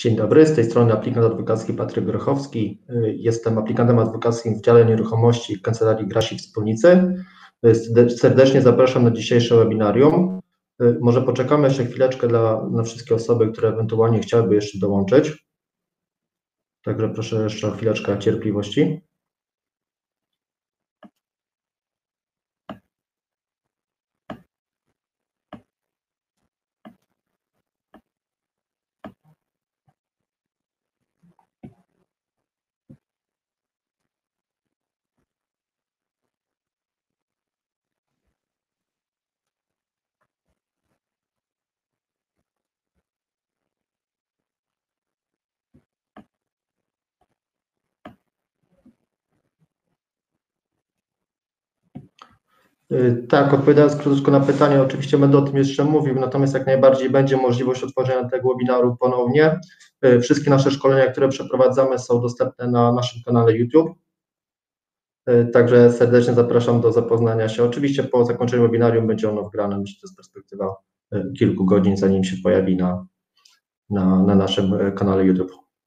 Dzień dobry, z tej strony aplikant adwokacki Patryk Grochowski. Jestem aplikantem adwokackim w dziale nieruchomości Kancelarii Grasi Wspólnicy. Serdecznie zapraszam na dzisiejsze webinarium. Może poczekamy jeszcze chwileczkę na wszystkie osoby, które ewentualnie chciałyby jeszcze dołączyć. Także proszę jeszcze o chwileczkę cierpliwości. Tak, odpowiadając krótko na pytanie, oczywiście będę o tym jeszcze mówił, natomiast jak najbardziej będzie możliwość otworzenia tego webinaru ponownie. Wszystkie nasze szkolenia, które przeprowadzamy, są dostępne na naszym kanale YouTube. Także serdecznie zapraszam do zapoznania się. Oczywiście po zakończeniu webinarium będzie ono wgrane, myślę, że to jest perspektywa kilku godzin, zanim się pojawi na naszym kanale YouTube.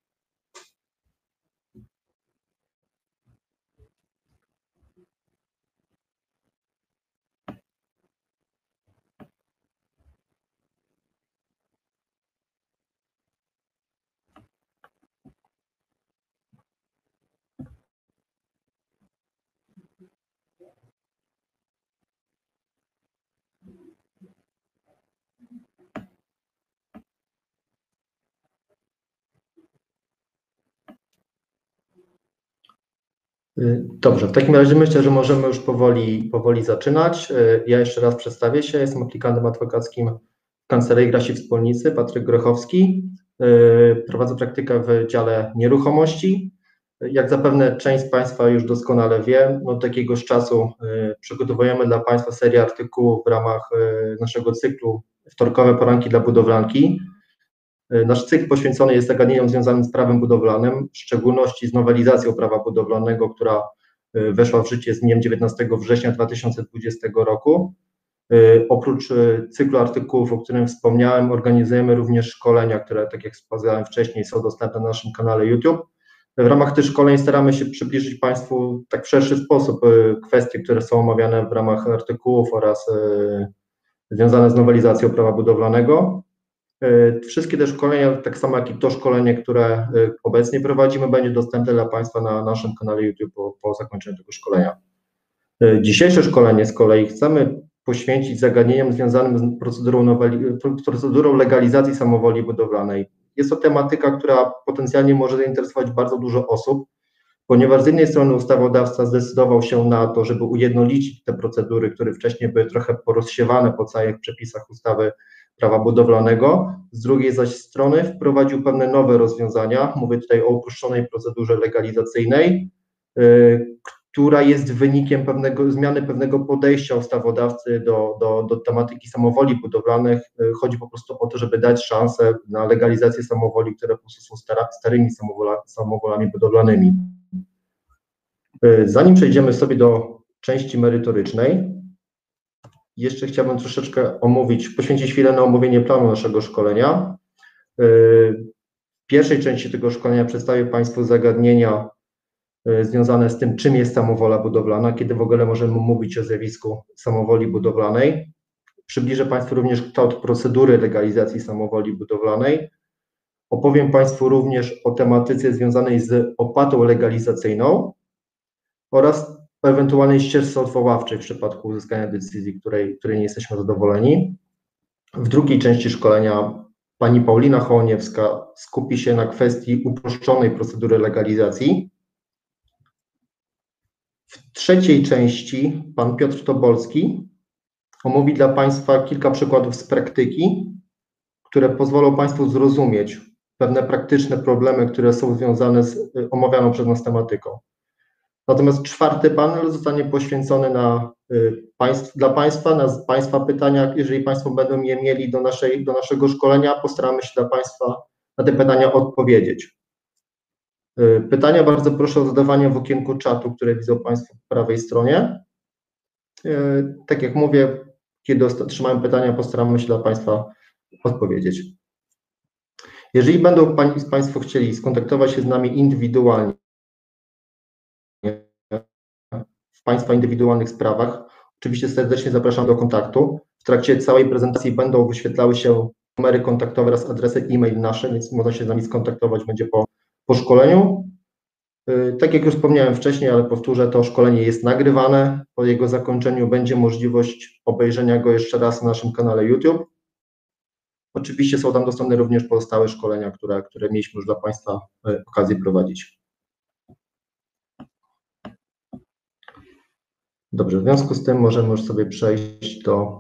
Dobrze, w takim razie myślę, że możemy już powoli zaczynać. Ja jeszcze raz przedstawię się. Jestem aplikantem adwokackim w Kancelarii Grasi Wspólnicy, Patryk Grochowski. Prowadzę praktykę w dziale nieruchomości. Jak zapewne część z Państwa już doskonale wie, od jakiegoś czasu przygotowujemy dla Państwa serię artykułów w ramach naszego cyklu Wtorkowe poranki dla budowlanki. Nasz cykl poświęcony jest zagadnieniom związanym z prawem budowlanym, w szczególności z nowelizacją prawa budowlanego, która weszła w życie z dniem 19 września 2020 roku. Oprócz cyklu artykułów, o którym wspomniałem, organizujemy również szkolenia, które, tak jak wspomniałem wcześniej, są dostępne na naszym kanale YouTube. W ramach tych szkoleń staramy się przybliżyć Państwu tak w szerszy sposób kwestie, które są omawiane w ramach artykułów oraz związane z nowelizacją prawa budowlanego. Wszystkie te szkolenia, tak samo jak i to szkolenie, które obecnie prowadzimy, będzie dostępne dla Państwa na naszym kanale YouTube po zakończeniu tego szkolenia. Dzisiejsze szkolenie z kolei chcemy poświęcić zagadnieniom związanym z procedurą legalizacji samowoli budowlanej. Jest to tematyka, która potencjalnie może zainteresować bardzo dużo osób, ponieważ z jednej strony ustawodawca zdecydował się na to, żeby ujednolicić te procedury, które wcześniej były trochę porozsiewane po całych przepisach ustawy prawa budowlanego, z drugiej zaś strony wprowadził pewne nowe rozwiązania. Mówię tutaj o uproszczonej procedurze legalizacyjnej, która jest wynikiem zmiany pewnego podejścia ustawodawcy do tematyki samowoli budowlanych. Chodzi po prostu o to, żeby dać szansę na legalizację samowoli, które po prostu są starymi samowolami budowlanymi. Zanim przejdziemy sobie do części merytorycznej, jeszcze chciałbym troszeczkę poświęcić chwilę na omówienie planu naszego szkolenia. W pierwszej części tego szkolenia przedstawię Państwu zagadnienia związane z tym, czym jest samowola budowlana, kiedy w ogóle możemy mówić o zjawisku samowoli budowlanej. Przybliżę Państwu również kształt procedury legalizacji samowoli budowlanej. Opowiem Państwu również o tematyce związanej z opłatą legalizacyjną oraz o ewentualnej ścieżce odwoławczej w przypadku uzyskania decyzji, której nie jesteśmy zadowoleni. W drugiej części szkolenia pani Paulina Hołoniewska skupi się na kwestii uproszczonej procedury legalizacji. W trzeciej części pan Piotr Tobolski omówi dla Państwa kilka przykładów z praktyki, które pozwolą Państwu zrozumieć pewne praktyczne problemy, które są związane z omawianą przez nas tematyką. Natomiast czwarty panel zostanie poświęcony dla Państwa, na Państwa pytania. Jeżeli Państwo będą je mieli do naszego szkolenia, postaramy się dla Państwa na te pytania odpowiedzieć. Pytania bardzo proszę o zadawanie w okienku czatu, które widzą Państwo po prawej stronie. Tak jak mówię, kiedy otrzymają pytania, postaramy się dla Państwa odpowiedzieć. Jeżeli będą Państwo chcieli skontaktować się z nami indywidualnie w Państwa indywidualnych sprawach, oczywiście serdecznie zapraszam do kontaktu. W trakcie całej prezentacji będą wyświetlały się numery kontaktowe oraz adresy e-mail nasze, więc można się z nami skontaktować będzie po szkoleniu. Tak jak już wspomniałem wcześniej, ale powtórzę, to szkolenie jest nagrywane. Po jego zakończeniu będzie możliwość obejrzenia go jeszcze raz na naszym kanale YouTube. Oczywiście są tam dostępne również pozostałe szkolenia, które mieliśmy już dla Państwa okazję prowadzić. Dobrze, w związku z tym możemy już sobie przejść do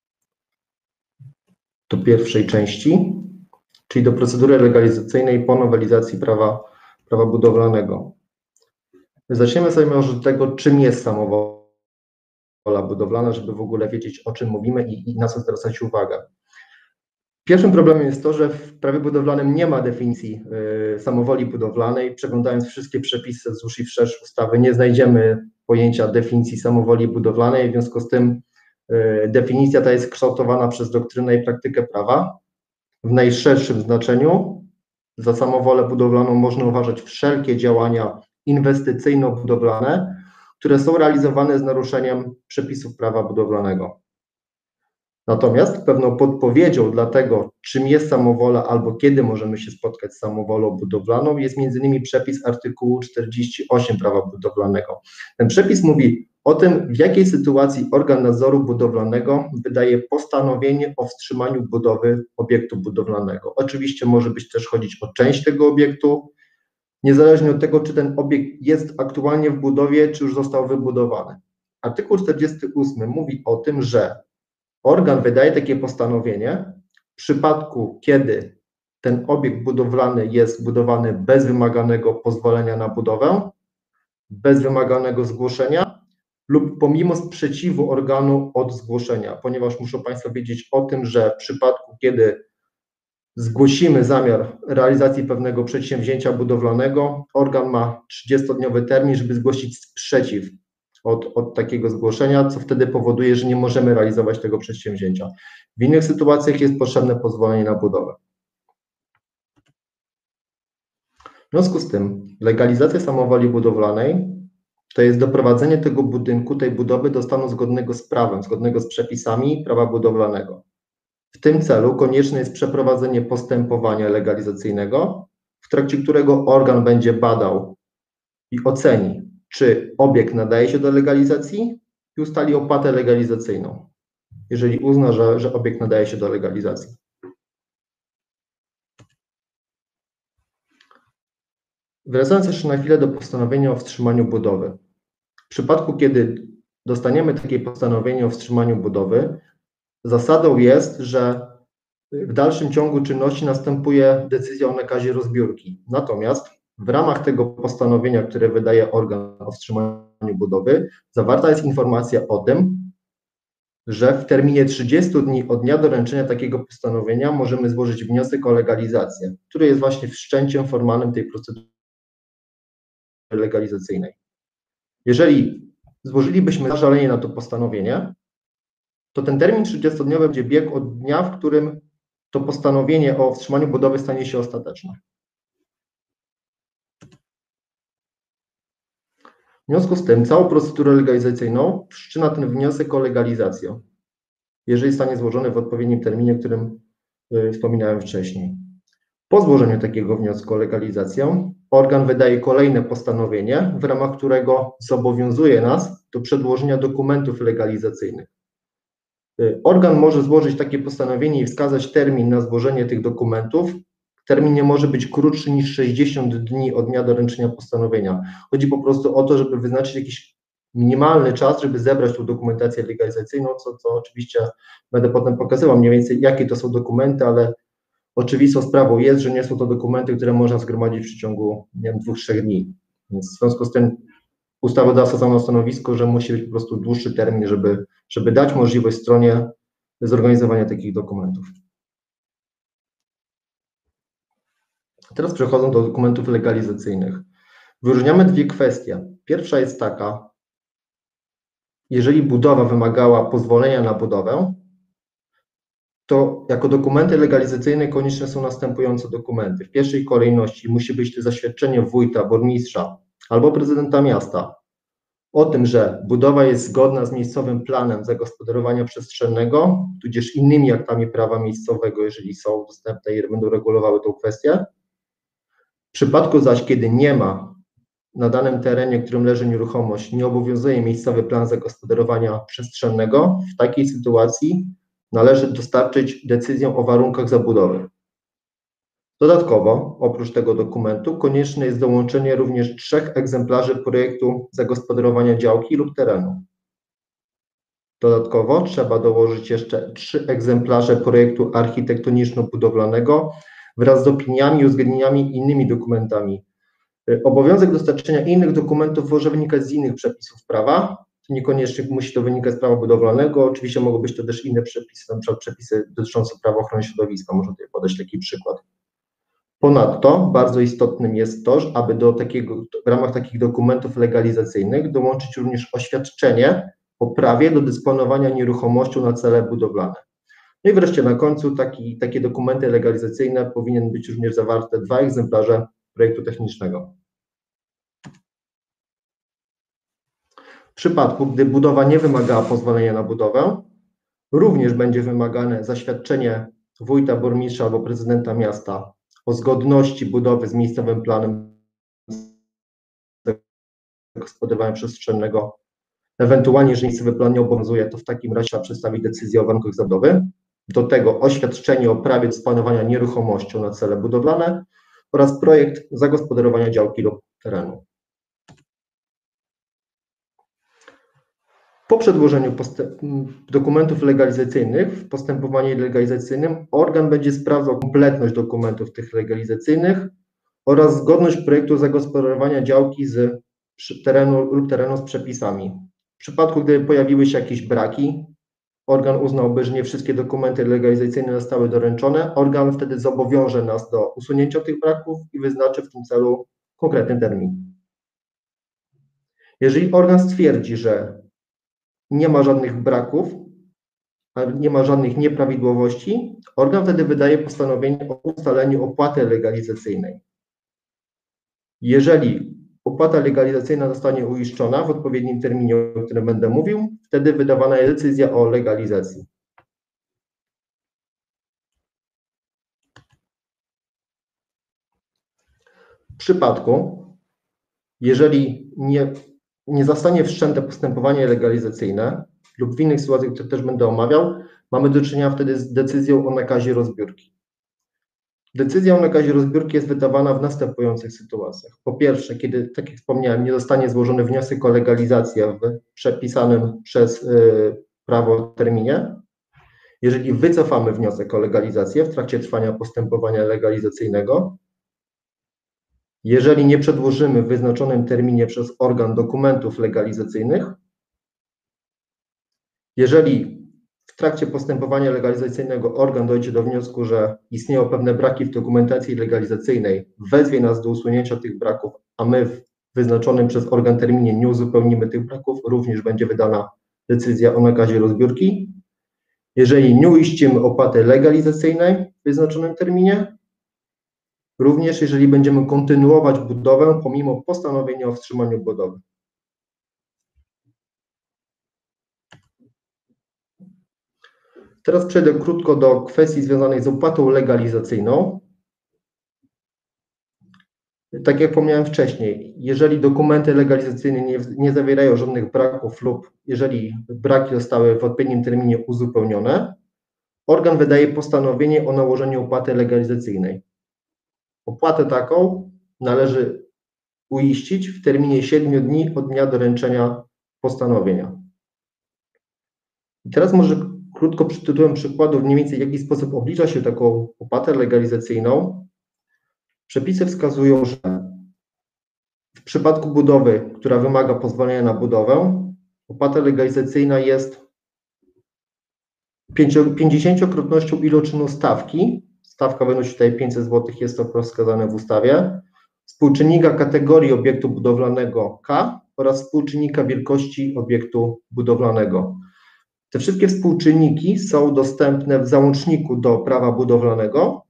pierwszej części, czyli do procedury legalizacyjnej po nowelizacji prawa budowlanego. Zaczniemy sobie może od tego, czym jest samowola budowlana, żeby w ogóle wiedzieć, o czym mówimy i na co zwracać uwagę. Pierwszym problemem jest to, że w prawie budowlanym nie ma definicji samowoli budowlanej. Przeglądając wszystkie przepisy wzdłuż i wszerz ustawy, nie znajdziemy pojęcia definicji samowoli budowlanej. W związku z tym definicja ta jest kształtowana przez doktrynę i praktykę prawa. W najszerszym znaczeniu za samowolę budowlaną można uważać wszelkie działania inwestycyjno-budowlane, które są realizowane z naruszeniem przepisów prawa budowlanego. Natomiast pewną podpowiedzią dla tego, czym jest samowola albo kiedy możemy się spotkać z samowolą budowlaną, jest m.in. przepis artykułu 48 prawa budowlanego. Ten przepis mówi o tym, w jakiej sytuacji organ nadzoru budowlanego wydaje postanowienie o wstrzymaniu budowy obiektu budowlanego. Oczywiście może być też chodzić o część tego obiektu, niezależnie od tego, czy ten obiekt jest aktualnie w budowie, czy już został wybudowany. Artykuł 48 mówi o tym, że organ wydaje takie postanowienie w przypadku, kiedy ten obiekt budowlany jest budowany bez wymaganego pozwolenia na budowę, bez wymaganego zgłoszenia lub pomimo sprzeciwu organu od zgłoszenia, ponieważ muszą Państwo wiedzieć o tym, że w przypadku, kiedy zgłosimy zamiar realizacji pewnego przedsięwzięcia budowlanego, organ ma 30-dniowy termin, żeby zgłosić sprzeciw od takiego zgłoszenia, co wtedy powoduje, że nie możemy realizować tego przedsięwzięcia. W innych sytuacjach jest potrzebne pozwolenie na budowę. W związku z tym legalizacja samowoli budowlanej to jest doprowadzenie tego budynku, tej budowy do stanu zgodnego z prawem, zgodnego z przepisami prawa budowlanego. W tym celu konieczne jest przeprowadzenie postępowania legalizacyjnego, w trakcie którego organ będzie badał i oceni, czy obiekt nadaje się do legalizacji i ustali opłatę legalizacyjną, jeżeli uzna, że obiekt nadaje się do legalizacji. Wracając jeszcze na chwilę do postanowienia o wstrzymaniu budowy. W przypadku, kiedy dostaniemy takie postanowienie o wstrzymaniu budowy, zasadą jest, że w dalszym ciągu czynności następuje decyzja o nakazie rozbiórki. Natomiast w ramach tego postanowienia, które wydaje organ o wstrzymaniu budowy, zawarta jest informacja o tym, że w terminie 30 dni od dnia doręczenia takiego postanowienia możemy złożyć wniosek o legalizację, który jest właśnie wszczęciem formalnym tej procedury legalizacyjnej. Jeżeli złożylibyśmy zażalenie na to postanowienie, to ten termin 30-dniowy będzie biegł od dnia, w którym to postanowienie o wstrzymaniu budowy stanie się ostateczne. W związku z tym całą procedurę legalizacyjną wszczyna ten wniosek o legalizację, jeżeli zostanie złożony w odpowiednim terminie, o którym wspominałem wcześniej. Po złożeniu takiego wniosku o legalizację organ wydaje kolejne postanowienie, w ramach którego zobowiązuje nas do przedłożenia dokumentów legalizacyjnych. Organ może złożyć takie postanowienie i wskazać termin na złożenie tych dokumentów. Termin nie może być krótszy niż 60 dni od dnia doręczenia postanowienia. Chodzi po prostu o to, żeby wyznaczyć jakiś minimalny czas, żeby zebrać tą dokumentację legalizacyjną, co oczywiście będę potem pokazywał mniej więcej, jakie to są dokumenty, ale oczywistą sprawą jest, że nie są to dokumenty, które można zgromadzić w przeciągu, nie wiem, 2-3 dni. Więc w związku z tym ustawodawca stał na stanowisku, że musi być po prostu dłuższy termin, żeby dać możliwość stronie zorganizowania takich dokumentów. Teraz przechodzą do dokumentów legalizacyjnych. Wyróżniamy dwie kwestie. Pierwsza jest taka, jeżeli budowa wymagała pozwolenia na budowę, to jako dokumenty legalizacyjne konieczne są następujące dokumenty. W pierwszej kolejności musi być to zaświadczenie wójta, burmistrza albo prezydenta miasta o tym, że budowa jest zgodna z miejscowym planem zagospodarowania przestrzennego, tudzież innymi aktami prawa miejscowego, jeżeli są dostępne i będą regulowały tę kwestię. W przypadku zaś, kiedy nie ma na danym terenie, w którym leży nieruchomość, nie obowiązuje miejscowy plan zagospodarowania przestrzennego, w takiej sytuacji należy dostarczyć decyzję o warunkach zabudowy. Dodatkowo, oprócz tego dokumentu, konieczne jest dołączenie również 3 egzemplarzy projektu zagospodarowania działki lub terenu. Dodatkowo trzeba dołożyć jeszcze 3 egzemplarze projektu architektoniczno-budowlanego wraz z opiniami i uzgodnieniami i innymi dokumentami. Obowiązek dostarczenia innych dokumentów może wynikać z innych przepisów prawa. Niekoniecznie musi to wynikać z prawa budowlanego. Oczywiście mogą być to też inne przepisy, na przykład przepisy dotyczące prawa ochrony środowiska. Można tutaj podać taki przykład. Ponadto bardzo istotnym jest to, aby w ramach takich dokumentów legalizacyjnych dołączyć również oświadczenie o prawie do dysponowania nieruchomością na cele budowlane. No i wreszcie na końcu takie dokumenty legalizacyjne powinien być również zawarte 2 egzemplarze projektu technicznego. W przypadku, gdy budowa nie wymagała pozwolenia na budowę, również będzie wymagane zaświadczenie wójta, burmistrza albo prezydenta miasta o zgodności budowy z miejscowym planem zagospodarowania przestrzennego. Ewentualnie, jeżeli miejscowy plan nie obowiązuje, to w takim razie trzeba przedstawić decyzję o warunkach zabudowy. Do tego oświadczenie o prawie dysponowania nieruchomością na cele budowlane oraz projekt zagospodarowania działki lub terenu. Po przedłożeniu dokumentów legalizacyjnych w postępowaniu legalizacyjnym organ będzie sprawdzał kompletność dokumentów tych legalizacyjnych oraz zgodność projektu zagospodarowania działki z terenu z przepisami. W przypadku, gdy pojawiły się jakieś braki, organ uznałby, że nie wszystkie dokumenty legalizacyjne zostały doręczone, organ wtedy zobowiąże nas do usunięcia tych braków i wyznaczy w tym celu konkretny termin. Jeżeli organ stwierdzi, że nie ma żadnych braków, nie ma żadnych nieprawidłowości, organ wtedy wydaje postanowienie o ustaleniu opłaty legalizacyjnej. Jeżeli opłata legalizacyjna zostanie uiszczona w odpowiednim terminie, o którym będę mówił, wtedy wydawana jest decyzja o legalizacji. W przypadku, jeżeli nie zostanie wszczęte postępowanie legalizacyjne lub w innych sytuacjach, które też będę omawiał, mamy do czynienia wtedy z decyzją o nakazie rozbiórki. Decyzja o nakazie rozbiórki jest wydawana w następujących sytuacjach. Po pierwsze, kiedy, tak jak wspomniałem, nie zostanie złożony wniosek o legalizację w przepisanym przez prawo terminie. Jeżeli wycofamy wniosek o legalizację w trakcie trwania postępowania legalizacyjnego, jeżeli nie przedłożymy w wyznaczonym terminie przez organ dokumentów legalizacyjnych, jeżeli w trakcie postępowania legalizacyjnego organ dojdzie do wniosku, że istnieją pewne braki w dokumentacji legalizacyjnej, wezwie nas do usunięcia tych braków, a my w wyznaczonym przez organ terminie nie uzupełnimy tych braków, również będzie wydana decyzja o nakazie rozbiórki. Jeżeli nie uiścimy opłaty legalizacyjnej w wyznaczonym terminie, również jeżeli będziemy kontynuować budowę pomimo postanowienia o wstrzymaniu budowy. Teraz przejdę krótko do kwestii związanych z opłatą legalizacyjną. Tak jak wspomniałem wcześniej, jeżeli dokumenty legalizacyjne nie zawierają żadnych braków lub jeżeli braki zostały w odpowiednim terminie uzupełnione, organ wydaje postanowienie o nałożeniu opłaty legalizacyjnej. Opłatę taką należy uiścić w terminie 7 dni od dnia doręczenia postanowienia. I teraz może krótko tytułem przykładu mniej więcej w jaki sposób oblicza się taką opłatę legalizacyjną. Przepisy wskazują, że w przypadku budowy, która wymaga pozwolenia na budowę, opłata legalizacyjna jest 50-krotnością iloczynu stawki. Stawka wynosi tutaj 500 zł, jest to wprost wskazane w ustawie. Współczynnika kategorii obiektu budowlanego K oraz współczynnika wielkości obiektu budowlanego. Te wszystkie współczynniki są dostępne w załączniku do prawa budowlanego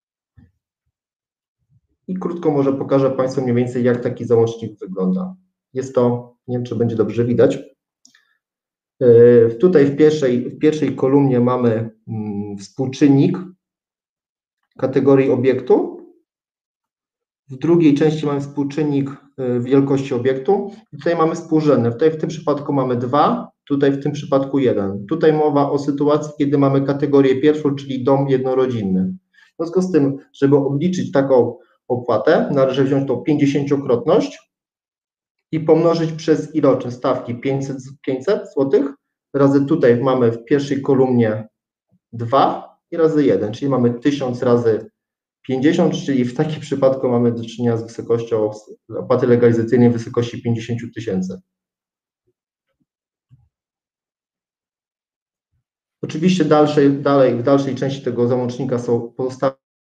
i krótko może pokażę Państwu mniej więcej, jak taki załącznik wygląda. Jest to, nie wiem, czy będzie dobrze widać. Tutaj w pierwszej kolumnie mamy współczynnik kategorii obiektu. W drugiej części mamy współczynnik wielkości obiektu. I tutaj mamy współrzędne. Tutaj w tym przypadku mamy 2, tutaj w tym przypadku 1. Tutaj mowa o sytuacji, kiedy mamy kategorię pierwszą, czyli dom jednorodzinny. W związku z tym, żeby obliczyć taką opłatę, należy wziąć tą 50-krotność i pomnożyć przez iloczyn stawki 500 zł, razy tutaj mamy w pierwszej kolumnie 2 i razy 1, czyli mamy 1000 razy 50, czyli w takim przypadku mamy do czynienia z wysokością opłaty legalizacyjnej w wysokości 50 000. Oczywiście w dalszej części tego załącznika są pozostałe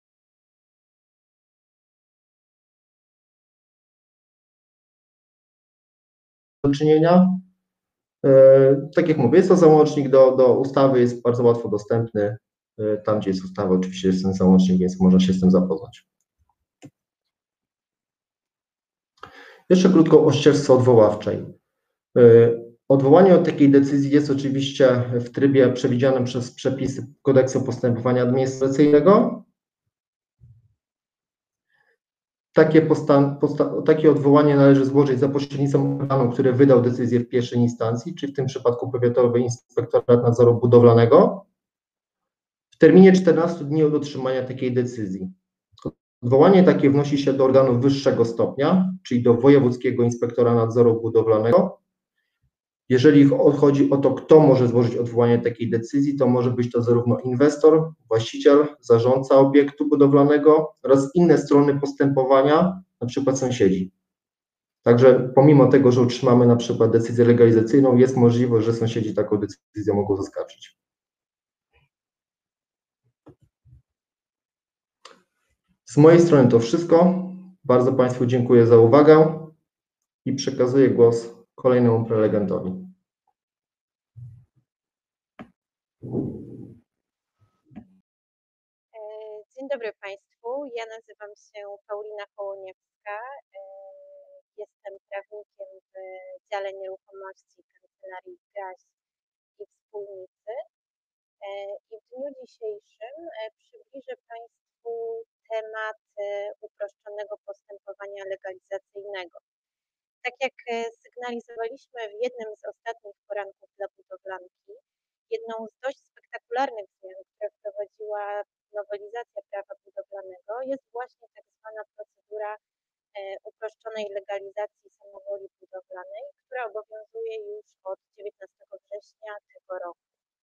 do czynienia. Tak jak mówię, jest to załącznik do ustawy, jest bardzo łatwo dostępny. Tam, gdzie jest ustawa, oczywiście jest ten załącznik, więc można się z tym zapoznać. Jeszcze krótko o ścieżce odwoławczej. Odwołanie od takiej decyzji jest oczywiście w trybie przewidzianym przez przepisy Kodeksu Postępowania Administracyjnego. Takie odwołanie należy złożyć za pośrednictwem organu, który wydał decyzję w pierwszej instancji, czyli w tym przypadku Powiatowy Inspektorat Nadzoru Budowlanego, w terminie 14 dni od otrzymania takiej decyzji. Odwołanie takie wnosi się do organu wyższego stopnia, czyli do Wojewódzkiego Inspektora Nadzoru Budowlanego. Jeżeli chodzi o to, kto może złożyć odwołanie takiej decyzji, to może być to zarówno inwestor, właściciel, zarządca obiektu budowlanego oraz inne strony postępowania, na przykład sąsiedzi. Także pomimo tego, że otrzymamy na przykład decyzję legalizacyjną, jest możliwość, że sąsiedzi taką decyzję mogą zaskarżyć. Z mojej strony to wszystko. Bardzo Państwu dziękuję za uwagę i przekazuję głos kolejnemu prelegentowi. Dzień dobry Państwu, ja nazywam się Paulina Hołoniewska, jestem prawnikiem w dziale nieruchomości Kancelarii Graś i Wspólnicy i w dniu dzisiejszym przybliżę Państwu temat uproszczonego postępowania legalizacyjnego. Tak jak sygnalizowaliśmy w jednym z ostatnich poranków dla budowlanki, jedną z dość spektakularnych zmian, które wprowadziła nowelizacja prawa budowlanego, jest właśnie tak zwana procedura uproszczonej legalizacji samowoli budowlanej, która obowiązuje już od 19 września tego roku.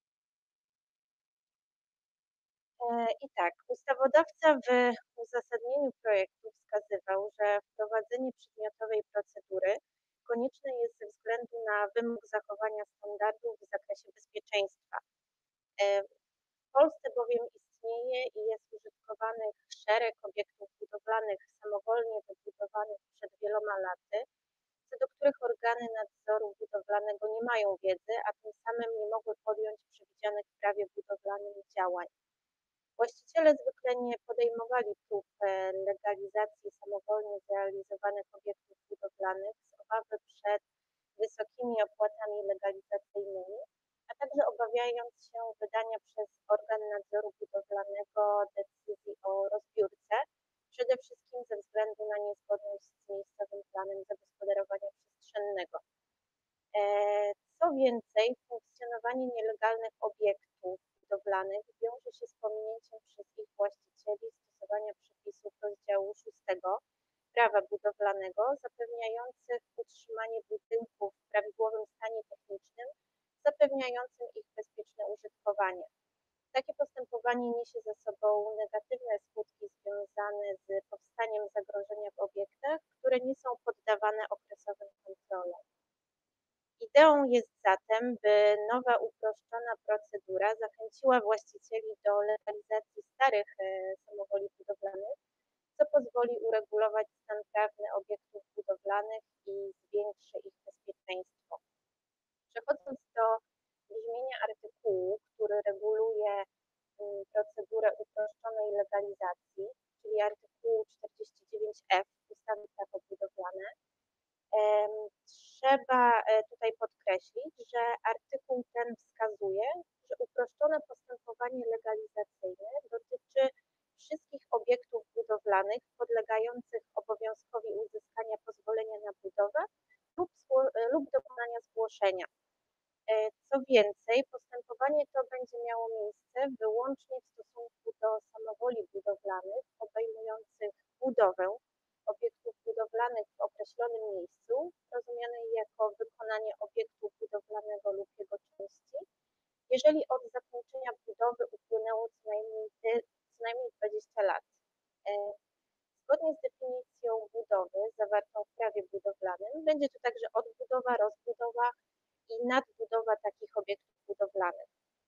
I tak, ustawodawca w uzasadnieniu projektu wskazywał, że wprowadzenie przedmiotowej procedury konieczne jest ze względu na wymóg zachowania standardów w zakresie bezpieczeństwa. W Polsce bowiem istnieje i jest użytkowanych szereg obiektów budowlanych samowolnie wybudowanych przed wieloma laty, co do których organy nadzoru budowlanego nie mają wiedzy, a tym samym nie mogły podjąć przewidzianych w prawie budowlanym działań. Właściciele zwykle nie podejmowali prób legalizacji samowolnie zrealizowanych obiektów budowlanych z obawy przed wysokimi opłatami legalizacyjnymi, a także obawiając się wydania przez organ nadzoru budowlanego decyzji o rozbiórce, przede wszystkim ze względu na niezgodność z miejscowym planem zagospodarowania przestrzennego. Co więcej, funkcjonowanie nielegalnych obiektów budowlanych wiąże się z pominięciem przez ich właścicieli stosowania przepisów rozdziału 6 prawa budowlanego zapewniających utrzymanie budynków w prawidłowym stanie technicznym, zapewniającym ich bezpieczne użytkowanie. Takie postępowanie niesie ze sobą negatywne skutki związane z powstaniem zagrożenia w obiektach, które nie są poddawane okresowym kontrolom. Ideą jest zatem, by nowa uproszczona procedura zachęciła właścicieli do legalizacji starych samowoli budowlanych, co pozwoli uregulować stan prawny obiektów budowlanych i zwiększy ich bezpieczeństwo. Przechodząc do brzmienia artykułu, który reguluje procedurę uproszczonej legalizacji, czyli artykułu 49F ustawy Prawo budowlane, trzeba tutaj podkreślić, że artykuł ten wskazuje, że uproszczone postępowanie legalizacyjne dotyczy wszystkich obiektów budowlanych podlegających obowiązkowi uzyskania pozwolenia na budowę lub dokonania zgłoszenia. Co więcej, postępowanie to będzie miało miejsce wyłącznie w stosunku do samowoli budowlanych obejmujących budowę obiektów budowlanych w określonym miejscu, rozumianej jako wykonanie obiektu budowlanego lub jego części, jeżeli od zakończenia budowy upłynęło co najmniej 20 lat. Zgodnie z definicją budowy zawartą w prawie budowlanym będzie to także odbudowa, rozbudowa i nadbudowa takich obiektów budowlanych.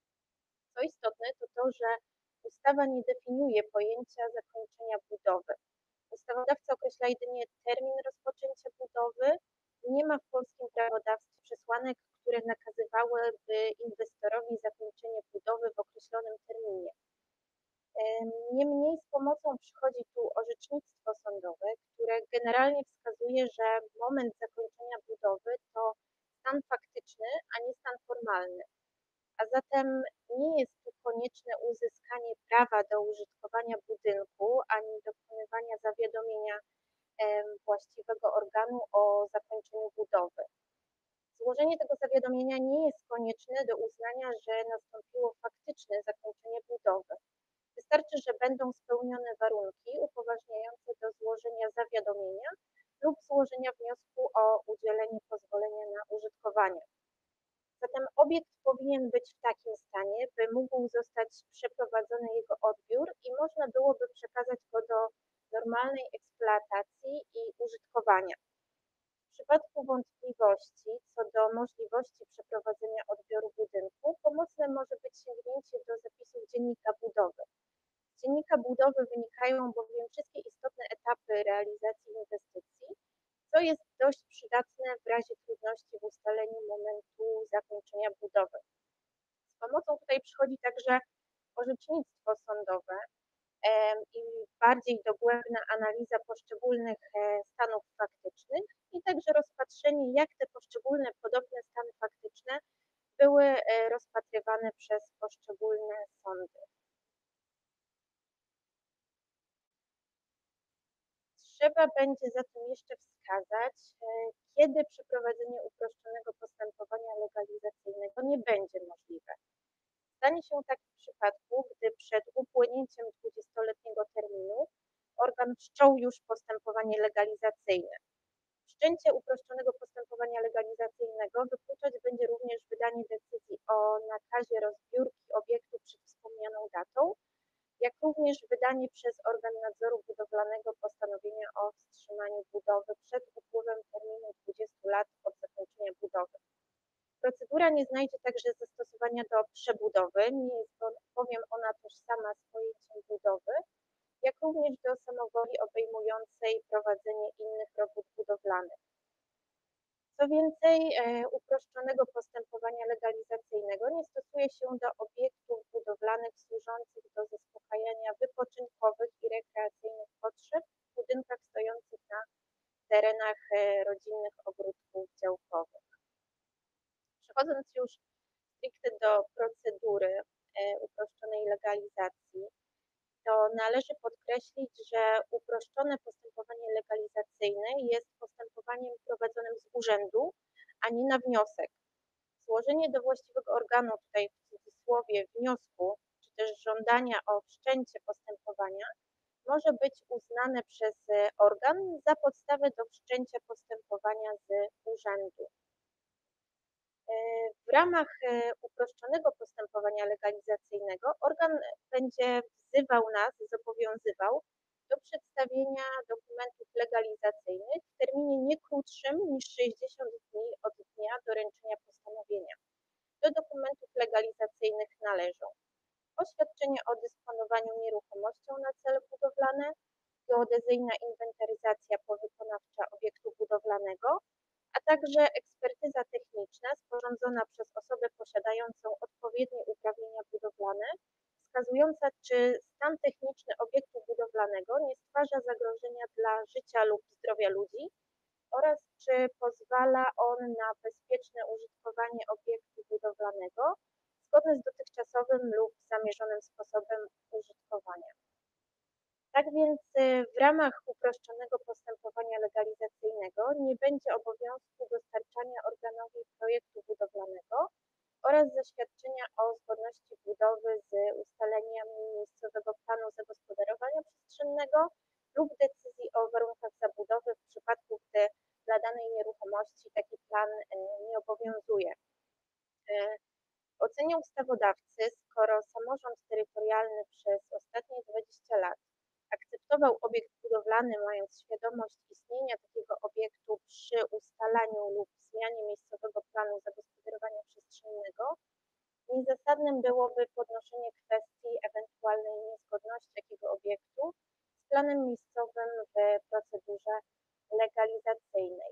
Co istotne, to to, że ustawa nie definiuje pojęcia zakończenia budowy. Ustawodawca określa jedynie termin rozpoczęcia budowy. Nie ma w polskim prawodawstwie przesłanek, które nakazywałyby inwestorowi zakończenie budowy w określonym terminie. Niemniej z pomocą przychodzi tu orzecznictwo sądowe, które generalnie wskazuje, że moment zakończenia budowy to stan faktyczny, a nie stan formalny. A zatem nie jest tu konieczne uzyskanie prawa do użytkowania budynku ani dokonywania zawiadomienia właściwego organu o zakończeniu budowy. Złożenie tego zawiadomienia nie jest konieczne do uznania, że nastąpiło faktyczne zakończenie budowy. Wystarczy, że będą spełnione warunki upoważniające do złożenia zawiadomienia lub złożenia wniosku o udzielenie pozwolenia na użytkowanie. Zatem obiekt powinien być w takim stanie, by mógł zostać przeprowadzony jego odbiór i można byłoby przekazać go do normalnej eksploatacji i użytkowania. W przypadku wątpliwości co do możliwości przeprowadzenia odbioru budynku, pomocne może być sięgnięcie do zapisów dziennika budowy. Z dziennika budowy wynikają bowiem wszystkie istotne etapy realizacji inwestycji, co jest dość przydatne w razie trudności w ustaleniu momentu zakończenia budowy. Z pomocą tutaj przychodzi także orzecznictwo sądowe i bardziej dogłębna analiza poszczególnych stanów faktycznych i także rozpatrzenie, jak te poszczególne podobne stany faktyczne były rozpatrywane przez poszczególne sądy. Trzeba będzie zatem jeszcze wskazać, kiedy przeprowadzenie uproszczonego postępowania legalizacyjnego nie będzie możliwe. Stanie się tak w przypadku, gdy przed upłynięciem 20-letniego terminu organ wszczął już postępowanie legalizacyjne. Wszczęcie uproszczonego postępowania legalizacyjnego wykluczać będzie również wydanie decyzji o nakazie rozbiórki obiektu przed wspomnianą datą, jak również wydanie przez organ nadzoru budowlanego postanowienia o wstrzymaniu budowy przed upływem terminu 20 lat od zakończenia budowy. Procedura nie znajdzie także zastosowania do przebudowy, nie jest bowiem ona tożsama z pojęciem budowy, jak również do samowoli obejmującej prowadzenie innych robót budowlanych. Co więcej, uproszczonego postępowania legalizacyjnego nie stosuje się do obiektów budowlanych służących do zaspokajania wypoczynkowych i rekreacyjnych potrzeb w budynkach stojących na terenach rodzinnych ogródków działkowych. Przechodząc już stricte do procedury uproszczonej legalizacji, to należy podkreślić, że uproszczone postępowanie legalizacyjne jest postępowaniem prowadzonym z urzędu, a nie na wniosek. Złożenie do właściwego organu, tutaj w cudzysłowie wniosku, czy też żądania o wszczęcie postępowania może być uznane przez organ za podstawę do wszczęcia postępowania z urzędu. W ramach uproszczonego postępowania legalizacyjnego organ będzie wzywał nas, zobowiązywał do przedstawienia dokumentów legalizacyjnych w terminie nie krótszym niż 60 dni od dnia doręczenia postanowienia. Do dokumentów legalizacyjnych należą oświadczenie o dysponowaniu nieruchomością na cele budowlane, geodezyjna inwentaryzacja powykonawcza obiektu budowlanego, a także ekspertyza techniczna techniczna sporządzona przez osobę posiadającą odpowiednie uprawnienia budowlane, wskazująca, czy stan techniczny obiektu budowlanego nie stwarza zagrożenia dla życia lub zdrowia ludzi oraz czy pozwala on na bezpieczne użytkowanie obiektu budowlanego zgodne z dotychczasowym lub zamierzonym sposobem użytkowania. Tak więc w ramach uproszczonego postępowania legalizacyjnego nie będzie obowiązku dostarczania organowi projektu budowlanego oraz zaświadczenia o zgodności budowy z ustaleniami miejscowego planu zagospodarowania przestrzennego lub decyzji o warunkach zabudowy w przypadku, gdy dla danej nieruchomości taki plan nie obowiązuje. W ocenie ustawodawcy, skoro samorząd terytorialny przez ostatnie 20 lat akceptował obiekt budowlany, mając świadomość istnienia takiego obiektu przy ustalaniu lub zmianie miejscowego planu zagospodarowania przestrzennego, niezasadnym byłoby podnoszenie kwestii ewentualnej niezgodności takiego obiektu z planem miejscowym w procedurze legalizacyjnej.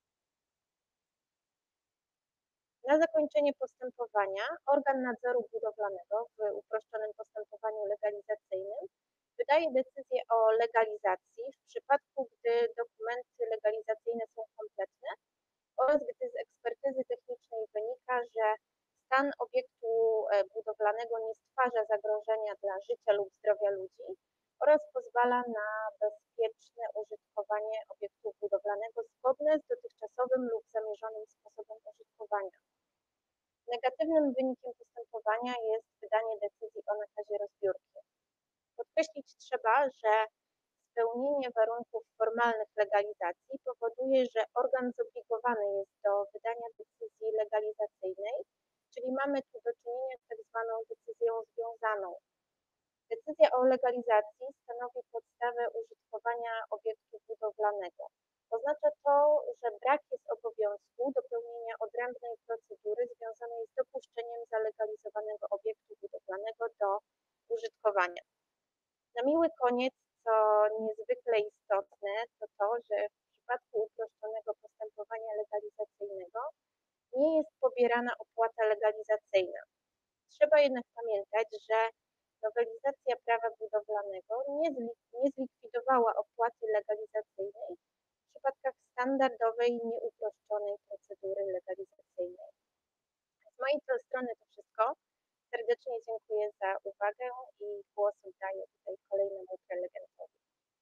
Na zakończenie postępowania organ nadzoru budowlanego w uproszczonym postępowaniu legalizacyjnym wydaje decyzję o legalizacji w przypadku, gdy dokumenty legalizacyjne są kompletne oraz gdy z ekspertyzy technicznej wynika, że stan obiektu budowlanego nie stwarza zagrożenia dla życia lub zdrowia ludzi oraz pozwala na bezpieczne użytkowanie obiektu budowlanego zgodne z dotychczasowym lub zamierzonym sposobem użytkowania. Negatywnym wynikiem postępowania jest wydanie decyzji o nakazie rozbiórki. Podkreślić trzeba, że spełnienie warunków formalnych legalizacji powoduje, że organ zobligowany jest do wydania decyzji legalizacyjnej, czyli mamy tu do czynienia z tak zwaną decyzją związaną. Decyzja o legalizacji stanowi podstawę użytkowania obiektu budowlanego. Oznacza to, że brak jest obowiązku dopełnienia odrębnej procedury związanej z dopuszczeniem zalegalizowanego obiektu budowlanego do użytkowania. Na miły koniec, co niezwykle istotne, to, że w przypadku uproszczonego postępowania legalizacyjnego nie jest pobierana opłata legalizacyjna. Trzeba jednak pamiętać, że nowelizacja prawa budowlanego nie zlikwidowała opłaty legalizacyjnej w przypadkach standardowej, nieuproszczonej procedury legalizacyjnej. Z mojej strony to wszystko. Serdecznie dziękuję za uwagę i głos oddaję tutaj kolejnemu prelegentowi.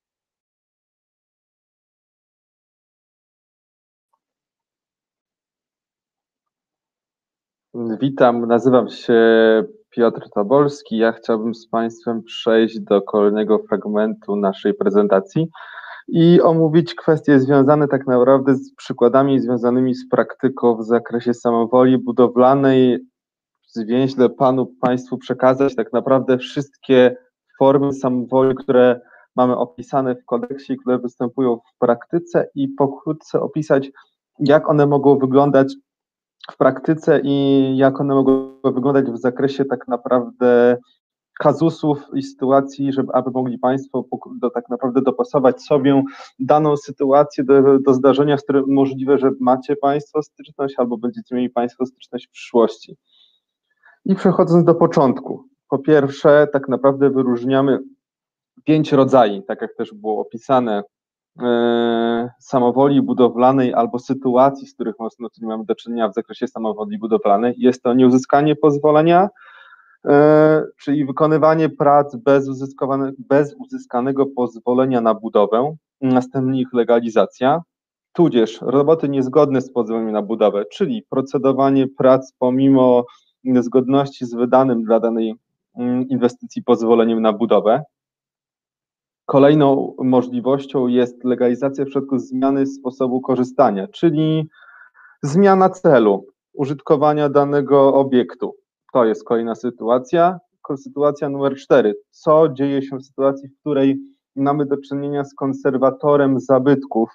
Witam, nazywam się Piotr Tobolski. Ja chciałbym z Państwem przejść do kolejnego fragmentu naszej prezentacji i omówić kwestie związane tak naprawdę z przykładami związanymi z praktyką w zakresie samowoli budowlanej. Zwięźle Państwu przekazać tak naprawdę wszystkie formy samowoli, które mamy opisane w kodeksie, które występują w praktyce i pokrótce opisać, jak one mogą wyglądać w praktyce i jak one mogą wyglądać w zakresie tak naprawdę kazusów i sytuacji, aby mogli Państwo tak naprawdę dopasować sobie daną sytuację do zdarzenia, z którym możliwe, że macie Państwo styczność albo będziecie mieli Państwo styczność w przyszłości. I przechodząc do początku, po pierwsze tak naprawdę wyróżniamy 5 rodzajów, tak jak też było opisane, samowoli budowlanej albo sytuacji, z których mamy do czynienia w zakresie samowoli budowlanej. Jest to nieuzyskanie pozwolenia, czyli wykonywanie prac bez uzyskanego pozwolenia na budowę, następnie ich legalizacja, tudzież roboty niezgodne z pozwoleniem na budowę, czyli procedowanie prac pomimo niezgodności z wydanym dla danej inwestycji pozwoleniem na budowę. Kolejną możliwością jest legalizacja w przypadku zmiany sposobu korzystania, czyli zmiana celu użytkowania danego obiektu. To jest kolejna sytuacja. Sytuacja numer 4. Co dzieje się w sytuacji, w której mamy do czynienia z konserwatorem zabytków?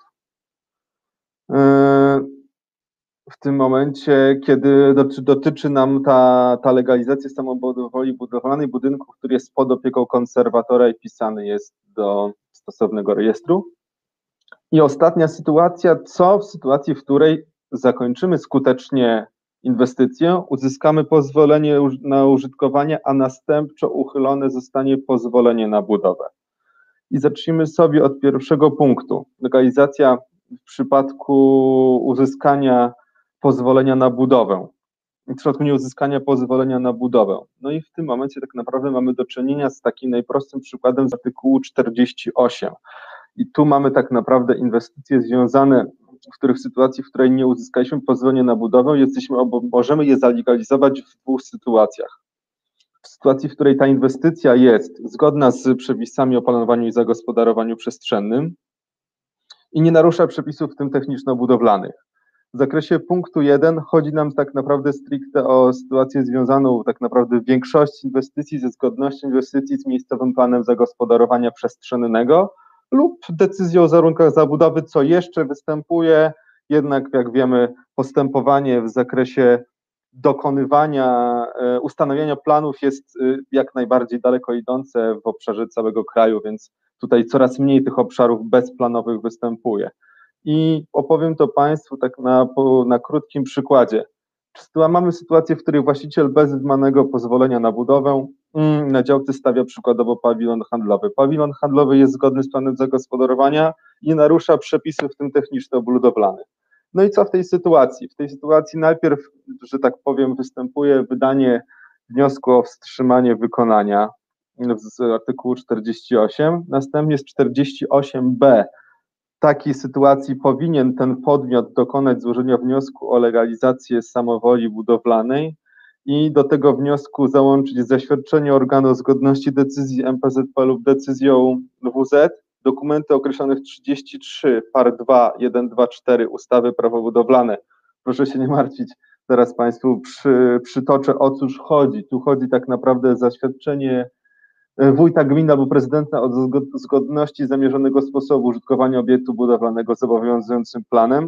W tym momencie, kiedy dotyczy nam ta legalizacja samowoli budowlanej budynku, który jest pod opieką konserwatora i wpisany jest do stosownego rejestru. I ostatnia sytuacja, co w sytuacji, w której zakończymy skutecznie inwestycję, uzyskamy pozwolenie na użytkowanie, a następczo uchylone zostanie pozwolenie na budowę. I zacznijmy sobie od pierwszego punktu. Legalizacja w przypadku uzyskania pozwolenia na budowę. W przypadku nieuzyskania pozwolenia na budowę. No i w tym momencie tak naprawdę mamy do czynienia z takim najprostszym przykładem z artykułu 48. I tu mamy tak naprawdę inwestycje związane, w sytuacji, w której nie uzyskaliśmy pozwolenia na budowę, możemy je zalegalizować w dwóch sytuacjach. W sytuacji, w której ta inwestycja jest zgodna z przepisami o planowaniu i zagospodarowaniu przestrzennym i nie narusza przepisów, w tym techniczno-budowlanych. W zakresie punktu 1 chodzi nam tak naprawdę stricte o sytuację związaną tak naprawdę w większości inwestycji ze zgodnością inwestycji z miejscowym planem zagospodarowania przestrzennego lub decyzją o warunkach zabudowy, co jeszcze występuje, jednak jak wiemy postępowanie w zakresie ustanawiania planów jest jak najbardziej daleko idące w obszarze całego kraju, więc tutaj coraz mniej tych obszarów bezplanowych występuje. I opowiem to Państwu tak na krótkim przykładzie. Mamy sytuację, w której właściciel bez wymanego pozwolenia na budowę na działce stawia przykładowo pawilon handlowy. Pawilon handlowy jest zgodny z planem zagospodarowania i narusza przepisów, w tym techniczno-budowlanych. No i co w tej sytuacji? W tej sytuacji najpierw, że tak powiem, występuje wydanie wniosku o wstrzymanie wykonania z artykułu 48, następnie z 48b. W takiej sytuacji powinien ten podmiot dokonać złożenia wniosku o legalizację samowoli budowlanej i do tego wniosku załączyć zaświadczenie organu o zgodności decyzji MPZP lub decyzją WZ, dokumenty określone w 33 par 2, 1, 2, 4 ustawy Prawo budowlane. Proszę się nie martwić, zaraz Państwu przytoczę, o cóż chodzi. Tu chodzi tak naprawdę zaświadczenie wójta gminy albo prezydenta o zgodności zamierzonego sposobu użytkowania obiektu budowlanego z obowiązującym planem.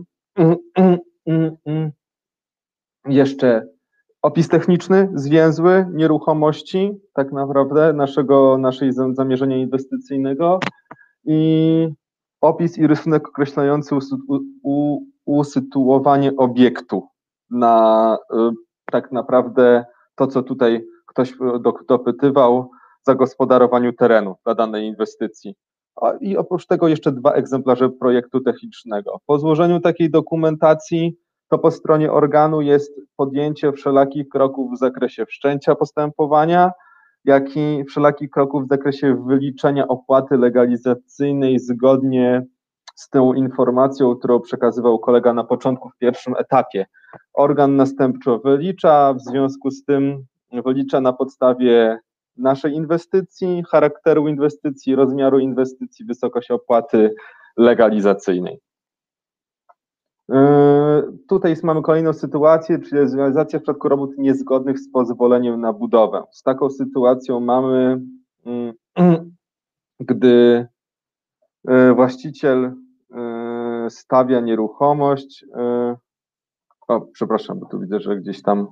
Jeszcze opis techniczny, zwięzły, nieruchomości, tak naprawdę naszej zamierzenia inwestycyjnego i opis i rysunek określający usytuowanie obiektu na tak naprawdę to, co tutaj ktoś dopytywał, zagospodarowaniu terenu dla danej inwestycji. I oprócz tego jeszcze 2 egzemplarze projektu technicznego. Po złożeniu takiej dokumentacji to po stronie organu jest podjęcie wszelakich kroków w zakresie wszczęcia postępowania, jak i wszelakich kroków w zakresie wyliczenia opłaty legalizacyjnej zgodnie z tą informacją, którą przekazywał kolega na początku w pierwszym etapie. Organ następczo wylicza, w związku z tym wylicza na podstawie naszej inwestycji, charakteru inwestycji, rozmiaru inwestycji, wysokość opłaty legalizacyjnej. Tutaj mamy kolejną sytuację, czyli realizacja w przypadku robót niezgodnych z pozwoleniem na budowę. Z taką sytuacją mamy, gdy właściciel stawia nieruchomość, przepraszam, bo tu widzę, że gdzieś tam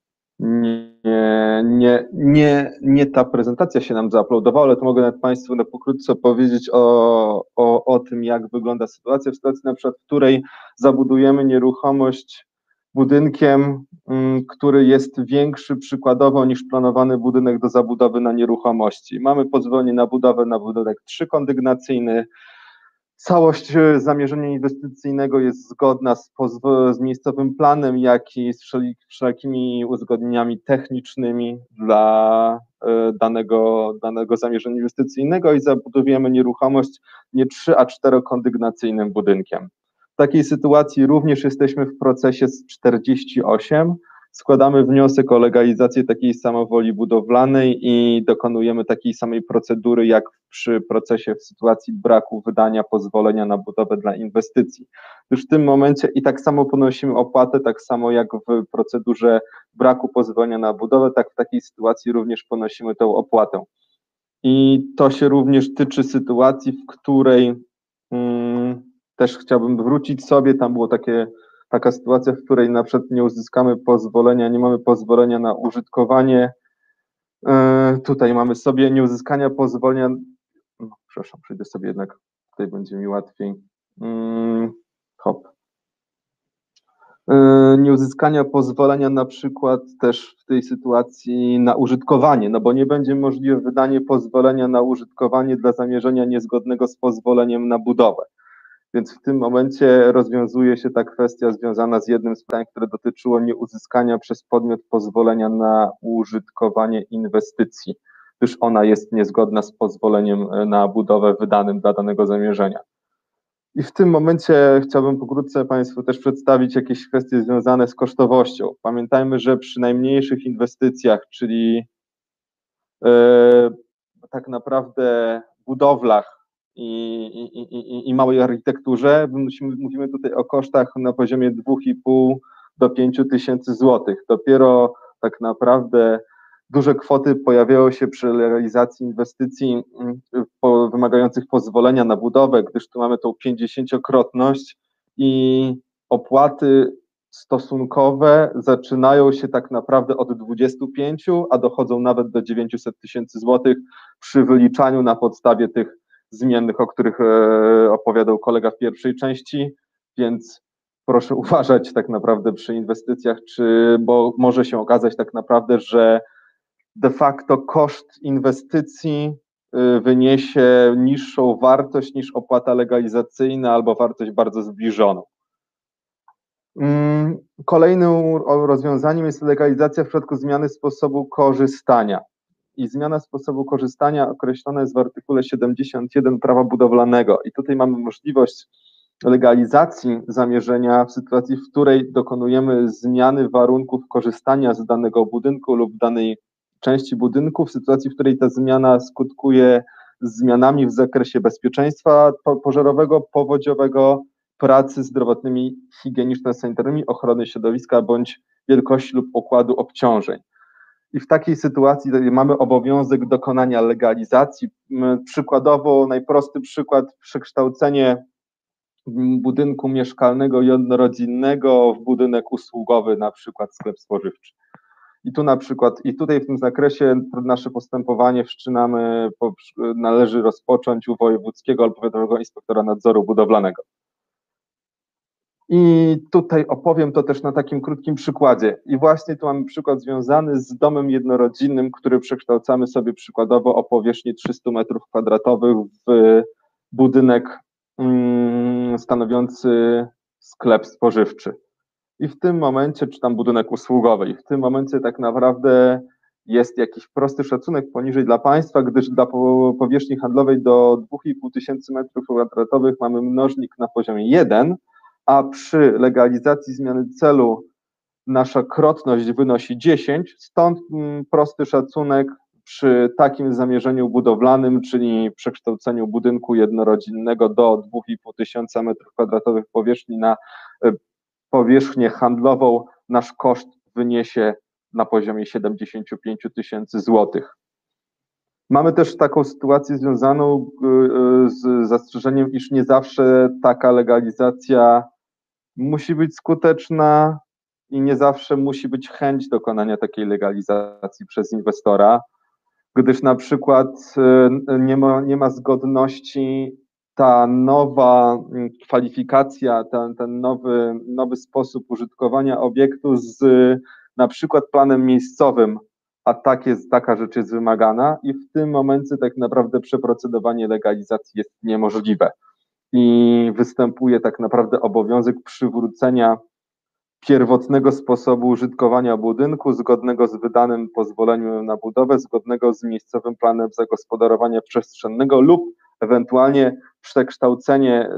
nie ta prezentacja się nam zauploadowała, ale to mogę nawet Państwu pokrótce powiedzieć o tym, jak wygląda sytuacja. W sytuacji na przykład, w której zabudujemy nieruchomość budynkiem, który jest większy przykładowo niż planowany budynek do zabudowy na nieruchomości. Mamy pozwolenie na budowę na budynek 3-kondygnacyjny. Całość zamierzenia inwestycyjnego jest zgodna z miejscowym planem, jak i z wszelkimi uzgodnieniami technicznymi dla danego zamierzenia inwestycyjnego i zabudujemy nieruchomość nie 3, a 4-kondygnacyjnym budynkiem. W takiej sytuacji również jesteśmy w procesie z 48. Składamy wniosek o legalizację takiej samowoli budowlanej i dokonujemy takiej samej procedury, jak przy procesie w sytuacji braku wydania pozwolenia na budowę dla inwestycji. Już w tym momencie i tak samo ponosimy opłatę, tak samo jak w procedurze braku pozwolenia na budowę, tak w takiej sytuacji również ponosimy tę opłatę. I to się również tyczy sytuacji, w której też chciałbym wrócić sobie, tam było taka sytuacja, w której na przykład nie uzyskamy pozwolenia, nie mamy pozwolenia na użytkowanie. Tutaj mamy sobie nieuzyskania pozwolenia. Przepraszam, przejdę sobie jednak, tutaj będzie mi łatwiej. nieuzyskania pozwolenia na przykład też w tej sytuacji na użytkowanie, no bo nie będzie możliwe wydanie pozwolenia na użytkowanie dla zamierzenia niezgodnego z pozwoleniem na budowę. Więc w tym momencie rozwiązuje się ta kwestia związana z jednym z pytań, które dotyczyło nieuzyskania przez podmiot pozwolenia na użytkowanie inwestycji, gdyż ona jest niezgodna z pozwoleniem na budowę wydanym dla danego zamierzenia. I w tym momencie chciałbym pokrótce Państwu też przedstawić jakieś kwestie związane z kosztowością. Pamiętajmy, że przy najmniejszych inwestycjach, czyli tak naprawdę budowlach i małej architekturze, mówimy tutaj o kosztach na poziomie 2,5 do 5 tysięcy złotych. Dopiero tak naprawdę duże kwoty pojawiają się przy realizacji inwestycji wymagających pozwolenia na budowę, gdyż tu mamy tą 50-krotność i opłaty stosunkowe zaczynają się tak naprawdę od 25, a dochodzą nawet do 900 tysięcy złotych przy wyliczaniu na podstawie tych zmiennych, o których opowiadał kolega w pierwszej części, więc proszę uważać tak naprawdę przy inwestycjach, bo może się okazać tak naprawdę, że de facto koszt inwestycji wyniesie niższą wartość niż opłata legalizacyjna albo wartość bardzo zbliżoną. Kolejnym rozwiązaniem jest legalizacja w przypadku zmiany sposobu korzystania. I zmiana sposobu korzystania określona jest w artykule 71 Prawa budowlanego. I tutaj mamy możliwość legalizacji zamierzenia w sytuacji, w której dokonujemy zmiany warunków korzystania z danego budynku lub danej części budynku, w sytuacji, w której ta zmiana skutkuje zmianami w zakresie bezpieczeństwa pożarowego, powodziowego, pracy zdrowotnymi, higieniczno-sanitarnymi, ochrony środowiska bądź wielkości lub układu obciążeń. I w takiej sytuacji mamy obowiązek dokonania legalizacji. Przykładowo, najprosty przykład, przekształcenie budynku mieszkalnego jednorodzinnego w budynek usługowy, na przykład sklep spożywczy. I tutaj w tym zakresie nasze postępowanie wszczynamy, należy rozpocząć u wojewódzkiego albo powiatowego inspektora nadzoru budowlanego. I tutaj opowiem to też na takim krótkim przykładzie. I właśnie tu mamy przykład związany z domem jednorodzinnym, który przekształcamy sobie przykładowo o powierzchni 300 m2 w budynek stanowiący sklep spożywczy. I w tym momencie, czy tam budynek usługowy, i w tym momencie tak naprawdę jest jakiś prosty szacunek poniżej dla państwa, gdyż dla powierzchni handlowej do 2,5 tysięcy m2 mamy mnożnik na poziomie 1, a przy legalizacji zmiany celu nasza krotność wynosi 10, stąd prosty szacunek przy takim zamierzeniu budowlanym, czyli przekształceniu budynku jednorodzinnego do 2,5 tysiąca m2 powierzchni na powierzchnię handlową, nasz koszt wyniesie na poziomie 75 tysięcy złotych. Mamy też taką sytuację związaną z zastrzeżeniem, iż nie zawsze taka legalizacja musi być skuteczna i nie zawsze musi być chęć dokonania takiej legalizacji przez inwestora, gdyż na przykład nie ma zgodności ta nowa kwalifikacja, ten nowy sposób użytkowania obiektu z na przykład planem miejscowym, a taka rzecz jest wymagana i w tym momencie tak naprawdę przeprocedowanie legalizacji jest niemożliwe i występuje tak naprawdę obowiązek przywrócenia pierwotnego sposobu użytkowania budynku, zgodnego z wydanym pozwoleniem na budowę, zgodnego z miejscowym planem zagospodarowania przestrzennego lub ewentualnie przekształcenie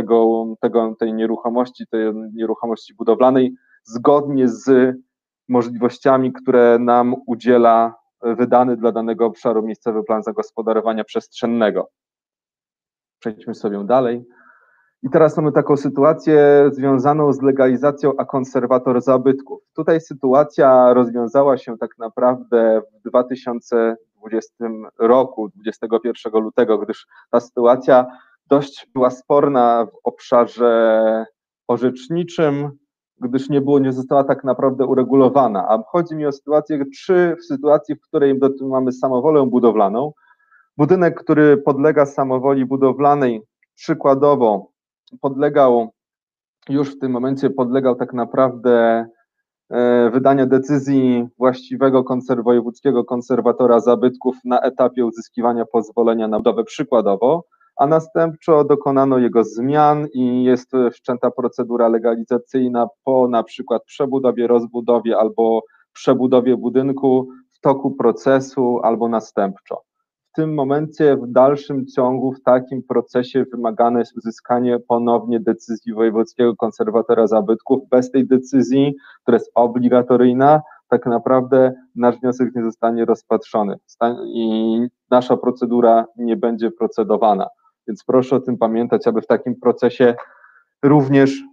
tej nieruchomości budowlanej zgodnie z możliwościami, które nam udziela wydany dla danego obszaru miejscowy plan zagospodarowania przestrzennego. Przejdźmy sobie dalej. I teraz mamy taką sytuację związaną z legalizacją a konserwator zabytków. Tutaj sytuacja rozwiązała się tak naprawdę w 2020 roku, 21 lutego, gdyż ta sytuacja dość była sporna w obszarze orzeczniczym, gdyż nie została tak naprawdę uregulowana. A chodzi mi o sytuację, w której mamy samowolę budowlaną. Budynek, który podlega samowoli budowlanej, przykładowo podlegał już w tym momencie podlegał tak naprawdę wydania decyzji właściwego wojewódzkiego konserwatora zabytków na etapie uzyskiwania pozwolenia na budowę przykładowo, a następczo dokonano jego zmian i jest wszczęta procedura legalizacyjna po na przykład przebudowie, rozbudowie albo przebudowie budynku w toku procesu albo następczo. W tym momencie w dalszym ciągu w takim procesie wymagane jest uzyskanie ponownie decyzji wojewódzkiego konserwatora zabytków. Bez tej decyzji, która jest obligatoryjna, tak naprawdę nasz wniosek nie zostanie rozpatrzony i nasza procedura nie będzie procedowana. Więc proszę o tym pamiętać, aby w takim procesie również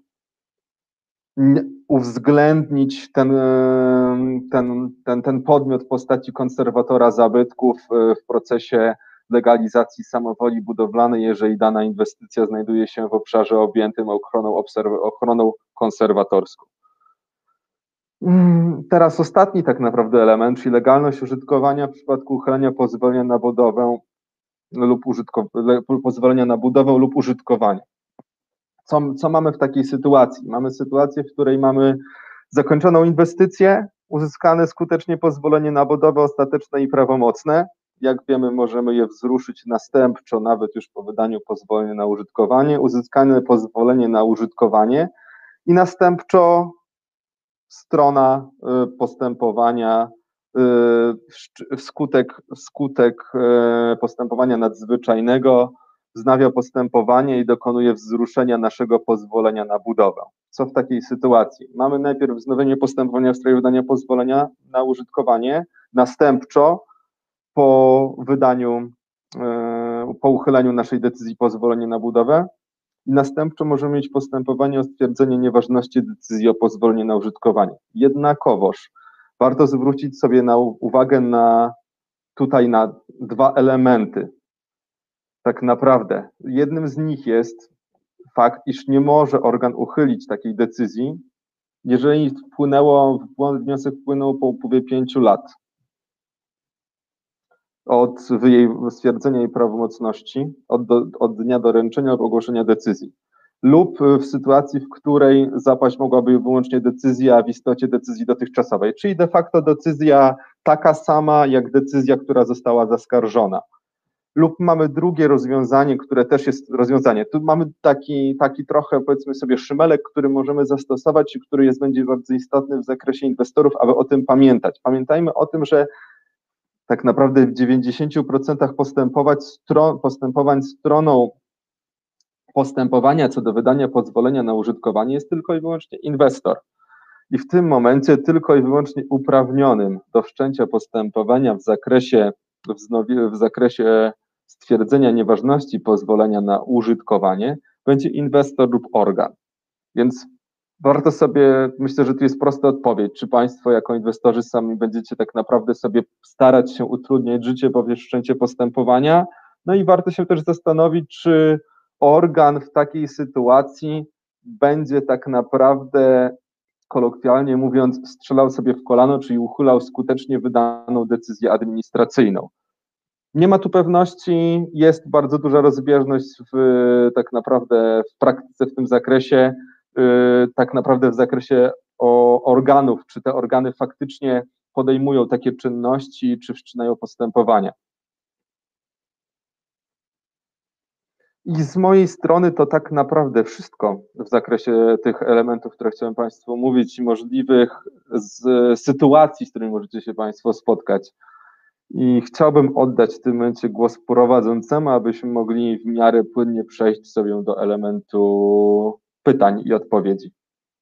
uwzględnić ten podmiot w postaci konserwatora zabytków w procesie legalizacji samowoli budowlanej, jeżeli dana inwestycja znajduje się w obszarze objętym ochroną konserwatorską. Teraz ostatni tak naprawdę element, czyli legalność użytkowania w przypadku uchylenia pozwolenia na budowę lub użytkowanie. Co mamy w takiej sytuacji? Mamy sytuację, w której mamy zakończoną inwestycję, uzyskane skutecznie pozwolenie na budowę ostateczne i prawomocne. Jak wiemy, możemy je wzruszyć następczo, nawet już po wydaniu pozwolenia na użytkowanie, uzyskane pozwolenie na użytkowanie i następczo strona postępowania, wskutek postępowania nadzwyczajnego wznawia postępowanie i dokonuje wzruszenia naszego pozwolenia na budowę. Co w takiej sytuacji? Mamy najpierw wznowienie postępowania w sprawie wydania pozwolenia na użytkowanie, następczo po uchyleniu naszej decyzji pozwolenia na budowę i następczo możemy mieć postępowanie o stwierdzenie nieważności decyzji o pozwoleniu na użytkowanie. Jednakowoż warto zwrócić sobie uwagę na dwa elementy. Tak naprawdę jednym z nich jest fakt, iż nie może organ uchylić takiej decyzji, jeżeli wniosek wpłynął po upływie 5 lat od jej stwierdzenia jej prawomocności, od dnia doręczenia lub ogłoszenia decyzji, lub w sytuacji, w której zapaść mogłaby wyłącznie decyzja w istocie decyzji dotychczasowej, czyli de facto decyzja taka sama jak decyzja, która została zaskarżona. Lub mamy drugie rozwiązanie, które też jest rozwiązanie. Tu mamy taki trochę, powiedzmy sobie, szymelek, który możemy zastosować i który będzie bardzo istotny w zakresie inwestorów, aby o tym pamiętać. Pamiętajmy o tym, że tak naprawdę w 90% postępowań stroną postępowania co do wydania pozwolenia na użytkowanie jest tylko i wyłącznie inwestor. I w tym momencie tylko i wyłącznie uprawnionym do wszczęcia postępowania w zakresie stwierdzenia nieważności pozwolenia na użytkowanie będzie inwestor lub organ. Więc warto sobie, myślę, że tu jest prosta odpowiedź, czy Państwo jako inwestorzy sami będziecie tak naprawdę sobie starać się utrudniać życie poprzez wszczęcie postępowania, no i warto się też zastanowić, czy organ w takiej sytuacji będzie tak naprawdę, kolokwialnie mówiąc, strzelał sobie w kolano, czyli uchylał skutecznie wydaną decyzję administracyjną. Nie ma tu pewności, jest bardzo duża rozbieżność tak naprawdę w praktyce w tym zakresie, tak naprawdę w zakresie organów, czy te organy faktycznie podejmują takie czynności, czy wszczynają postępowania. I z mojej strony to tak naprawdę wszystko w zakresie tych elementów, które chciałem Państwu mówić i możliwych sytuacji, z którymi możecie się Państwo spotkać. I chciałbym oddać w tym momencie głos prowadzącemu, abyśmy mogli w miarę płynnie przejść sobie do elementu pytań i odpowiedzi.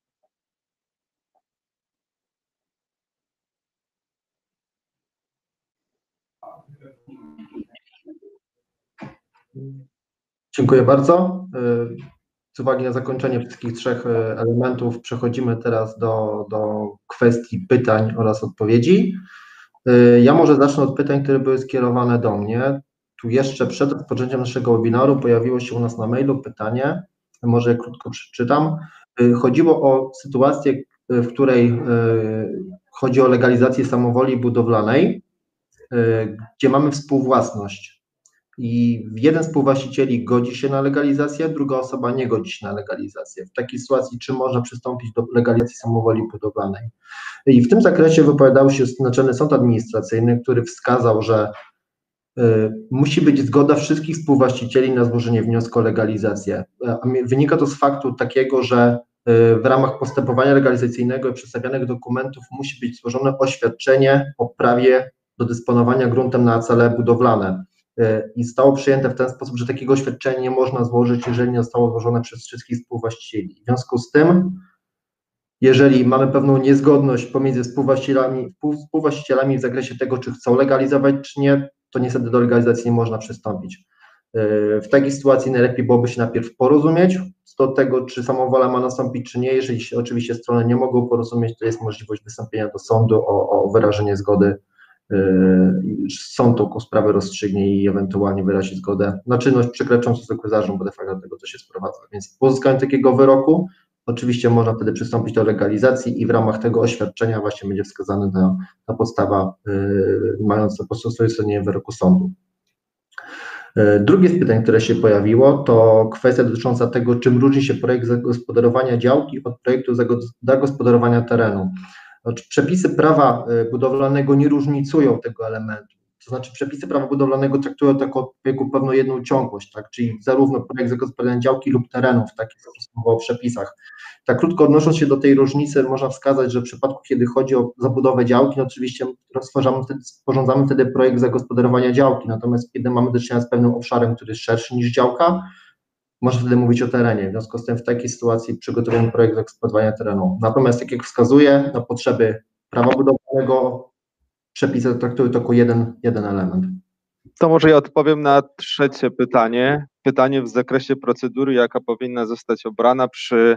Dziękuję bardzo. Z uwagi na zakończenie wszystkich trzech elementów przechodzimy teraz do kwestii pytań oraz odpowiedzi. Ja może zacznę od pytań, które były skierowane do mnie. Tu jeszcze przed rozpoczęciem naszego webinaru pojawiło się u nas na mailu pytanie, może krótko przeczytam. Chodziło o sytuację, w której chodzi o legalizację samowoli budowlanej, gdzie mamy współwłasność. i jeden z współwłaścicieli godzi się na legalizację, druga osoba nie godzi się na legalizację. W takiej sytuacji czy można przystąpić do legalizacji samowoli budowlanej? I w tym zakresie wypowiadał się Naczelny Sąd Administracyjny, który wskazał, że musi być zgoda wszystkich współwłaścicieli na złożenie wniosku o legalizację. Wynika to z faktu takiego, że w ramach postępowania legalizacyjnego i przedstawionych dokumentów musi być złożone oświadczenie o prawie do dysponowania gruntem na cele budowlane. I zostało przyjęte w ten sposób, że takiego oświadczenia nie można złożyć, jeżeli nie zostało złożone przez wszystkich współwłaścicieli. W związku z tym, jeżeli mamy pewną niezgodność pomiędzy współwłaścicielami w zakresie tego, czy chcą legalizować, czy nie, to niestety do legalizacji nie można przystąpić. W takiej sytuacji najlepiej byłoby się najpierw porozumieć co do tego, czy samowola ma nastąpić, czy nie. Jeżeli się oczywiście strony nie mogą porozumieć, to jest możliwość wystąpienia do sądu o wyrażenie zgody. Sąd tą sprawę rozstrzygnie i ewentualnie wyrazi zgodę na czynność przekraczającą zwykły zarząd, bo de facto do tego to się sprowadza. Więc po uzyskaniu takiego wyroku oczywiście można wtedy przystąpić do legalizacji i w ramach tego oświadczenia właśnie będzie wskazana ta podstawa mająca po prostu stwierdzenie wyroku sądu. Drugie z pytań, które się pojawiło, to kwestia dotycząca tego, czym różni się projekt zagospodarowania działki od projektu zagospodarowania terenu. Znaczy, przepisy prawa budowlanego nie różnicują tego elementu. To znaczy przepisy prawa budowlanego traktują taką pewną jedną ciągłość, tak? Czyli zarówno projekt zagospodarowania działki lub terenu w takich mowa o przepisach. Tak krótko odnosząc się do tej różnicy, można wskazać, że w przypadku, kiedy chodzi o zabudowę działki, no oczywiście sporządzamy wtedy projekt zagospodarowania działki, natomiast kiedy mamy do czynienia z pewnym obszarem, który jest szerszy niż działka, można wtedy mówić o terenie. W związku z tym w takiej sytuacji przygotowujemy projekt zagospodarowania terenu. Natomiast, tak jak wskazuję, na potrzeby prawa budowlanego przepisy traktują to jako jeden element. To może ja odpowiem na trzecie pytanie. Pytanie w zakresie procedury, jaka powinna zostać obrana przy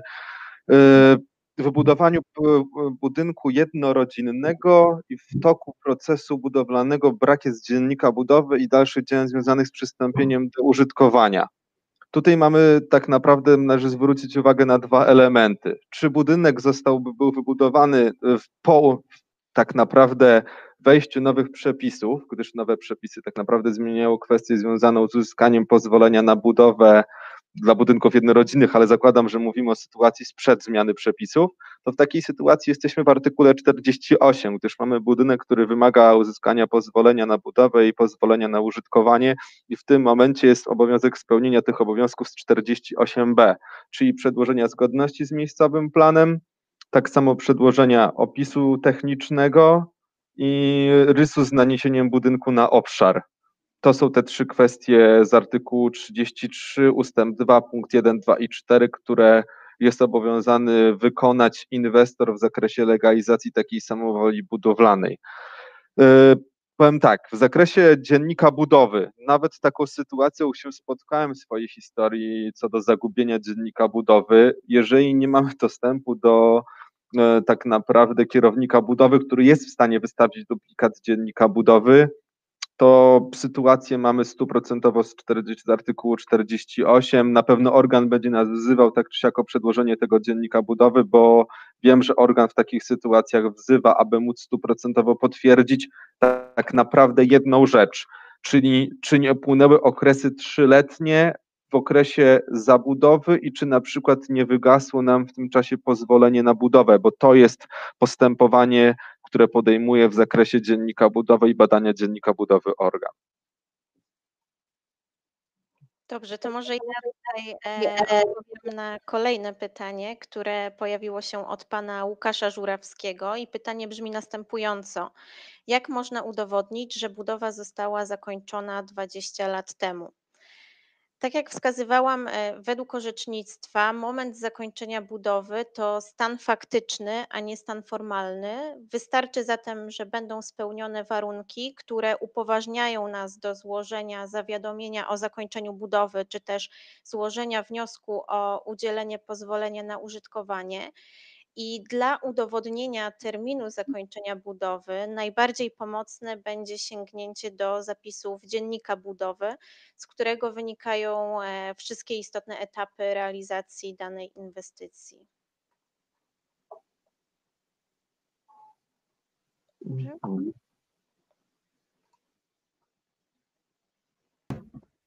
wybudowaniu budynku jednorodzinnego i w toku procesu budowlanego brak jest dziennika budowy i dalszych działań związanych z przystąpieniem do użytkowania. Tutaj mamy tak naprawdę, należy zwrócić uwagę na dwa elementy. Czy budynek był wybudowany po tak naprawdę wejściu nowych przepisów, gdyż nowe przepisy tak naprawdę zmieniają kwestię związaną z uzyskaniem pozwolenia na budowę dla budynków jednorodzinnych, ale zakładam, że mówimy o sytuacji sprzed zmiany przepisów, to w takiej sytuacji jesteśmy w artykule 48, gdyż mamy budynek, który wymaga uzyskania pozwolenia na budowę i pozwolenia na użytkowanie i w tym momencie jest obowiązek spełnienia tych obowiązków z 48b, czyli przedłożenia zgodności z miejscowym planem, tak samo przedłożenia opisu technicznego i rysu z naniesieniem budynku na obszar. To są te trzy kwestie z artykułu 33 ustęp 2 punkt 1, 2 i 4, które jest obowiązany wykonać inwestor w zakresie legalizacji takiej samowoli budowlanej. Powiem tak, w zakresie dziennika budowy, nawet taką sytuacją się spotkałem w swojej historii co do zagubienia dziennika budowy. Jeżeli nie mamy dostępu do tak naprawdę kierownika budowy, który jest w stanie wystawić duplikat dziennika budowy, to sytuację mamy 100% z artykułu 48. Na pewno organ będzie nas wzywał tak czy siak o przedłożenie tego dziennika budowy, bo wiem, że organ w takich sytuacjach wzywa, aby móc 100% potwierdzić tak naprawdę jedną rzecz, czyli czy nie upłynęły okresy 3-letnie w okresie zabudowy i czy na przykład nie wygasło nam w tym czasie pozwolenie na budowę, bo to jest postępowanie, które podejmuje w zakresie dziennika budowy i badania dziennika budowy organ. Dobrze, to może ja tutaj odpowiem na kolejne pytanie, które pojawiło się od pana Łukasza Żurawskiego i pytanie brzmi następująco. Jak można udowodnić, że budowa została zakończona 20 lat temu? Tak jak wskazywałam, według orzecznictwa moment zakończenia budowy to stan faktyczny, a nie stan formalny. Wystarczy zatem, że będą spełnione warunki, które upoważniają nas do złożenia zawiadomienia o zakończeniu budowy, czy też złożenia wniosku o udzielenie pozwolenia na użytkowanie. I dla udowodnienia terminu zakończenia budowy najbardziej pomocne będzie sięgnięcie do zapisów dziennika budowy, z którego wynikają wszystkie istotne etapy realizacji danej inwestycji. Dobrze?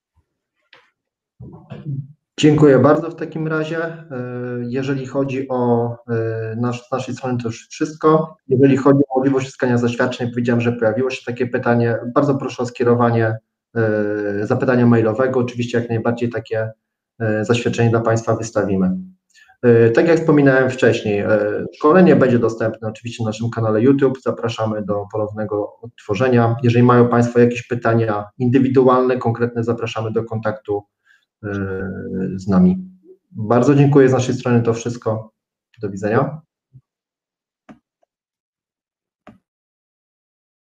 Dziękuję bardzo w takim razie. Jeżeli chodzi o z naszej strony to już wszystko. Jeżeli chodzi o możliwość uzyskania zaświadczeń, powiedziałem, że pojawiło się takie pytanie. Bardzo proszę o skierowanie zapytania mailowego. Oczywiście jak najbardziej takie zaświadczenie dla Państwa wystawimy. Tak jak wspominałem wcześniej, szkolenie będzie dostępne oczywiście na naszym kanale YouTube. Zapraszamy do ponownego odtworzenia. Jeżeli mają Państwo jakieś pytania indywidualne, konkretne, zapraszamy do kontaktu z nami. Bardzo dziękuję z naszej strony, to wszystko. Do widzenia.